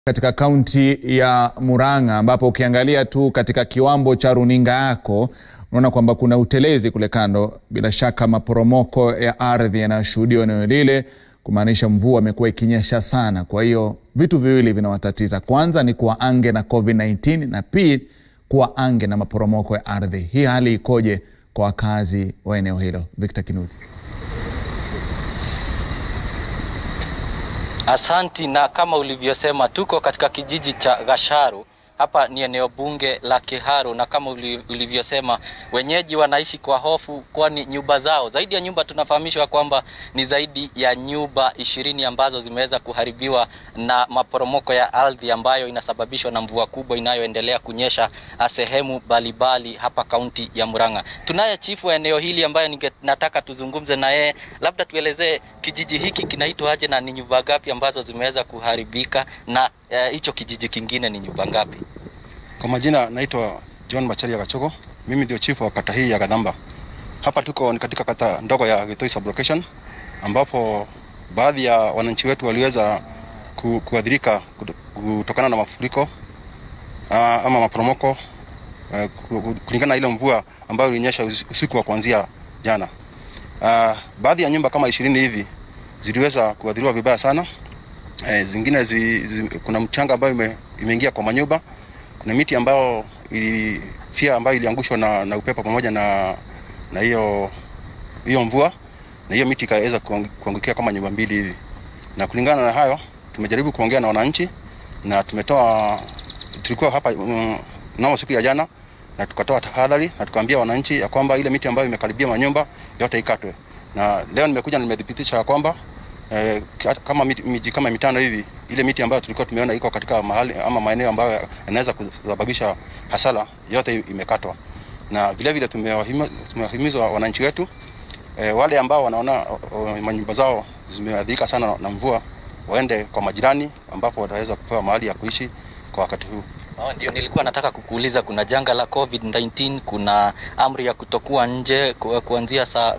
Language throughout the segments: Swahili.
Katika kaunti ya Murang'a ambapo ukiangalia tu katika kiwambo cha runinga yako unaona kwamba kuna utelezi kule kando. Bila shaka maporomoko ya ardhi yanashuhudiwa eneo lile, kumaanisha mvua imekuwa ikinyesha sana. Kwa hiyo vitu viwili vinawatatiza. Kwanza ni kuwa ange na COVID-19 na pili kuwa ange na maporomoko ya ardhi. Hii hali ikoje kwa wakazi wa eneo hilo? Victor Kinuthi. Asanti, na kama ulivyosema tuko katika kijiji cha Gasharu. Hapa ni eneo bunge la Kiharu, na kama ulivyosema wenyeji wanaishi kwa hofu, kwani nyumba zao, zaidi ya nyumba, tunafahamishwa kwamba ni zaidi ya nyumba 20 ambazo zimeweza kuharibiwa na maporomoko ya ardhi ambayo inasababishwa na mvua kubwa inayoendelea kunyesha sehemu mbalimbali hapa kaunti ya Murang'a. Tunaye chifu wa eneo hili ambaye nataka tuzungumze na yeye. Labda tuelezee kijiji hiki kinaitwa aje na ni nyumba ngapi ambazo zimeweza kuharibika, na hicho kijiji kingine ni nyumba ngapi? Kwa majina naitwa John Macharia Gachogo. Mimi ndio chief wa kata hii ya Gadhamba. Hapa tuko ni katika kata ndogo ya Gitoi Sublocation, ambapo baadhi ya wananchi wetu waliweza kuadhirika kutokana na mafuriko ama maporomoko kulingana na ile mvua ambayo ilinyesha usiku wa kuanzia jana. Baadhi ya nyumba kama 20 hivi ziliweza kuadhiriwa vibaya sana. Zingine kuna mchanga ambayo imeingia kwa manyumba. Kuna miti ambayo ambayo iliangushwa na upepo pamoja na hiyo mvua, na hiyo miti ikaweza kuangukia kama nyumba 2 hivi. Na kulingana na hayo tumejaribu kuongea na wananchi, na tulikuwa hapa mnamo siku ya jana, na tukatoa tahadhari na tukaambia wananchi ya kwamba ile miti ambayo imekaribia manyumba yote ikatwe. Na leo nimekuja nimedhibitisha kwamba kama miji kama 5 hivi, ile miti ambayo tulikuwa tumeona iko katika mahali ama maeneo ambayo yanaweza kusababisha hasara yote imekatwa. Na vile vile tumewahimiza wananchi wetu wale ambao wanaona manyumba zao zimeadhirika sana na mvua waende kwa majirani ambapo wataweza kupewa mahali ya kuishi kwa wakati huu. Ndio nilikuwa nataka kukuuliza, kuna janga la COVID-19, kuna amri ya kutokuwa nje kuanzia saa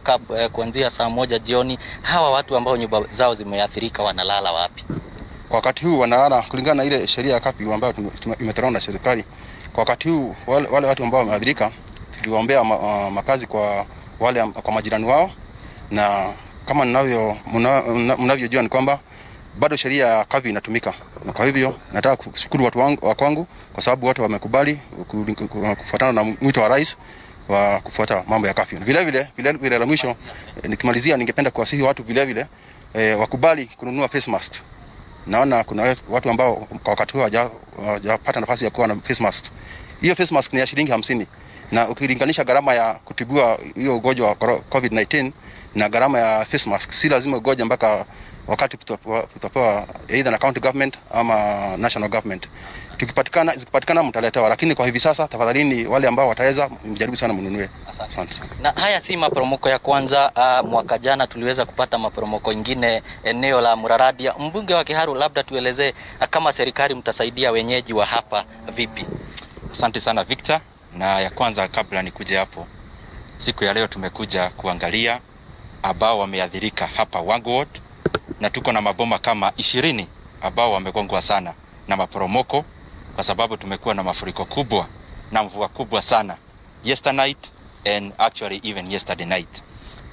1 jioni. Hawa watu ambao nyumba zao zimeathirika wanalala wapi? Kwa wakati huu wanalala kulingana na ile sheria ya kapi ambayo imetolewa na serikali. Kwa wakati huu wale watu ambao wameathirika tuliwaombea makazi kwa majirani wao, na kama mnavyojua ni kwamba bado sheria ya kavi inatumika. Na kwa hivyo nataka kushukuru watu wa kwangu kwa sababu watu wamekubali kufuatana na mwito wa rais wa kufuata mambo ya kafi. Vile vile la mwisho nikimalizia, ningependa kuwasihi watu vile vile wakubali kununua face mask. Naona kuna watu ambao kwa wakati huu hawajapata nafasi ya kuwa na face mask. Hiyo face mask ni ya shilingi 50, na ukilinganisha gharama ya kutibua hiyo ugonjwa wa COVID-19 na gharama ya face mask, si lazima ugonjwa mpaka wakati tutapewa either na county government ama national government. Zikipatikana mtaletewa, lakini kwa hivi sasa tafadhalini wale ambao wataweza mjaribu sana mnunue. Asante. Na haya si maporomoko ya kwanza. Mwaka jana tuliweza kupata maporomoko ingine eneo la Muraradia. Mbunge wa Kiharu, labda tuelezee kama serikali mtasaidia wenyeji wa hapa vipi? Asante sana Victor. Na ya kwanza, kabla nikuje hapo, siku ya leo tumekuja kuangalia ambao wameathirika hapa Wangward, na tuko na maboma kama 20 ambao wamegongwa sana na maporomoko, kwa sababu tumekuwa na mafuriko kubwa na mvua kubwa sana yesterday night and actually even yesterday night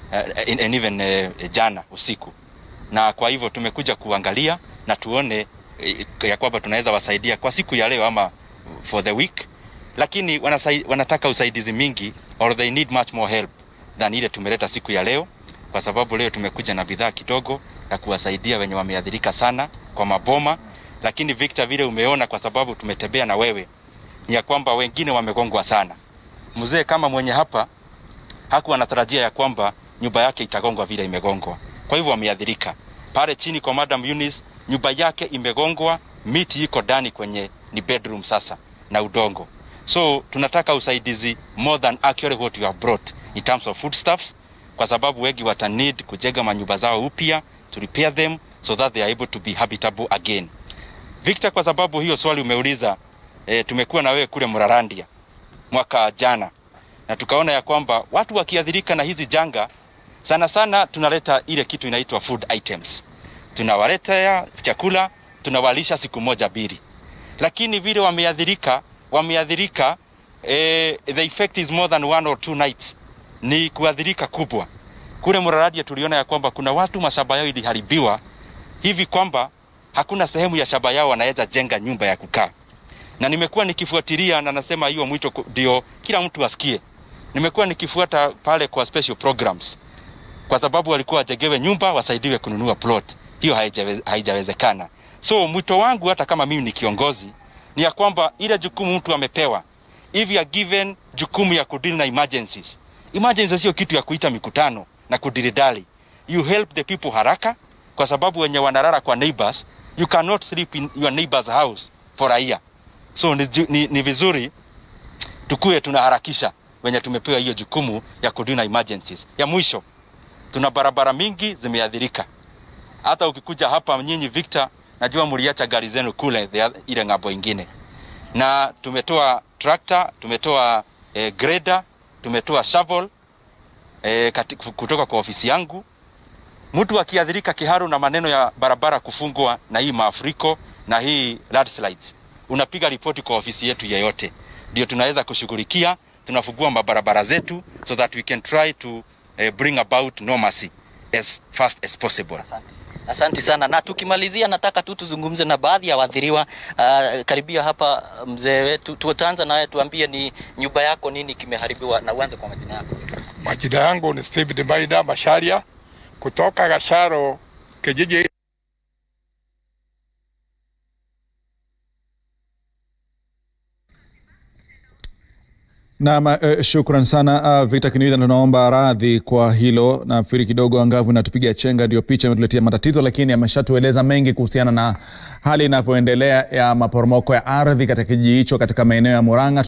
and even jana usiku. Na kwa hivyo tumekuja kuangalia na tuone ya kwamba tunaweza wasaidia kwa siku ya leo ama for the week, lakini wanataka usaidizi mingi, or they need much more help than ile tumeleta siku ya leo, kwa sababu leo tumekuja na bidhaa kidogo na kuwasaidia wenye wameathirika sana kwa maboma. Lakini Victor, vile umeona, kwa sababu tumetembea na wewe, ni ya kwamba wengine wamegongwa sana. Mzee kama mwenye hapa hakuwa anatarajia ya kwamba nyumba yake itagongwa vile imegongwa. Kwa hivyo wameathirika. Pale chini kwa Madam Eunice, nyumba yake imegongwa, miti iko ndani kwenye ni bedroom sasa na udongo. So tunataka usaidizi more than actually what you have brought in terms of foodstuffs, kwa sababu wengi wata need kujenga manyumba zao upya, to repair them so that they are able to be habitable again. Victor, kwa sababu hiyo swali umeuliza, tumekuwa na wewe kule Murarandia mwaka jana, na tukaona ya kwamba watu wakiathirika na hizi janga sana tunaleta ile kitu inaitwa food items. Tunawaletea chakula tunawalisha siku moja mbili. Lakini vile wameadhirika, the effect is more than 1 or 2 nights. Ni kuadhirika kubwa. Kule Muraradia tuliona ya kwamba kuna watu mashamba yao iliharibiwa hivi kwamba hakuna sehemu ya shamba yao wanaweza jenga nyumba ya kukaa. Na nimekuwa nikifuatilia, na nasema hiyo mwito ndio kila mtu asikie. Nimekuwa nikifuata pale kwa special programs, kwa sababu walikuwa wajengewe nyumba, wasaidiwe kununua plot. Hiyo haijawezekana. So mwito wangu, hata kama mimi ni kiongozi, ni ya kwamba ile jukumu mtu amepewa, if you are given jukumu ya kudili na emergencies. Emergencies sio kitu ya kuita mikutano na kudiridali. You help the people haraka, kwa sababu wenye wanalala kwa neighbors, you cannot sleep in your neighbor's house for a year. So ni vizuri tukue tunaharakisha wenye tumepewa hiyo jukumu ya kudili na emergencies. Ya mwisho, tuna barabara mingi zimeadhirika. Hata ukikuja hapa nyinyi Victor, najua mliacha gari zenu kule ile ng'ambo ingine. Na tumetoa tractor, tumetoa grader, tumetoa shovel kutoka kwa ofisi yangu. Mtu akiadhirika Kiharu na maneno ya barabara kufungwa na hii mafuriko na hii landslides, unapiga ripoti kwa ofisi yetu yeyote. Ndio tunaweza kushughulikia, tunafungua mabarabara zetu so that we can try to bring about normalcy as fast as possible. Asante sana. Na tukimalizia, nataka tu tuzungumze na baadhi ya waathiriwa. Karibia hapa mzee wetu, tutaanza naye, tuambie ni nyumba yako nini kimeharibiwa, na uanze kwa majina yako. Majina yangu ni Steve Maina Masharia kutoka Gasharo kijiji. Na shukran sana Victor Kinuthia, tunaomba radhi kwa hilo. Nafikiri kidogo angavu natupigia chenga, ndio picha imetuletea matatizo, lakini ameshatueleza mengi kuhusiana na hali inavyoendelea ya maporomoko ya ardhi katika kijiji hicho katika maeneo ya Murang'a.